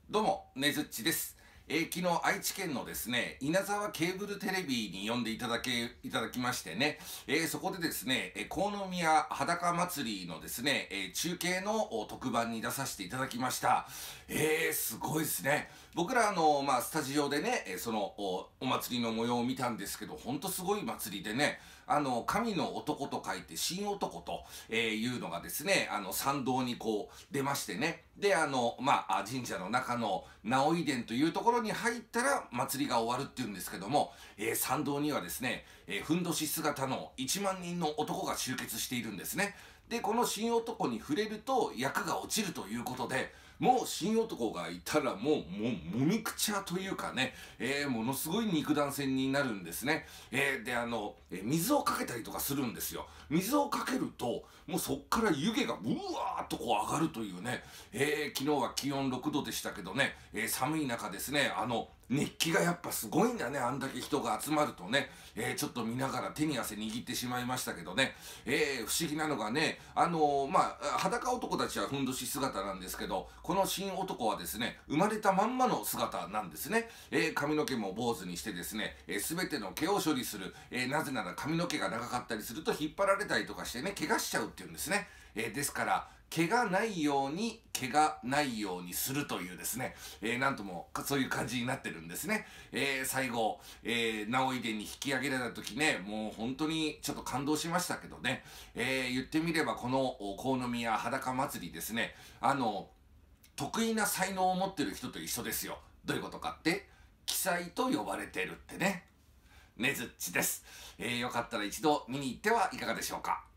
どうも、ねずっちです。昨日愛知県のですね、稲沢ケーブルテレビに呼んでいただきましてね、そこでですね、国宮裸祭りのですね、中継の特番に出させていただきました。すごいですね。僕らスタジオでね、そのお祭りの模様を見たんですけど、ほんとすごい祭りでね、神の男と書いて神男と、いうのがですね、参道にこう出ましてね、で、神社の中の直井殿というところに入ったら祭りが終わるっていうんですけども、参道にはですね、ふんどし姿の1万人の男が集結しているんですね。で、この神男に触れると役が落ちるということで、もう神男がいたらもみくちゃというかね、ものすごい肉弾戦になるんですね。で、水をかけたりとかするんですよ。水をかけると、もうそっから湯気がうわーっとこう上がるというね、昨日は気温6度でしたけどね、寒い中ですね、熱気がやっぱすごいんだね、あんだけ人が集まるとね、ちょっと見ながら手に汗握ってしまいましたけどね、不思議なのがね、裸男たちはふんどし姿なんですけど、この新男はですね、生まれたまんまの姿なんですね。髪の毛も坊主にしてですね、すべての毛を処理する、なぜなら髪の毛が長かったりすると引っ張られたりとかしてね、怪我しちゃうっていうんですね。ですから、毛がないようにするというですね、なんともそういう感じになってるんですね。最後、直井殿に引き上げられた時ね、もう本当にちょっと感動しましたけどね、言ってみればこの国宮裸祭りですね、得意な才能を持ってる人と一緒ですよ。どういうことかって、奇才と呼ばれてるってね。ねずっちです。よかったら一度見に行ってはいかがでしょうか。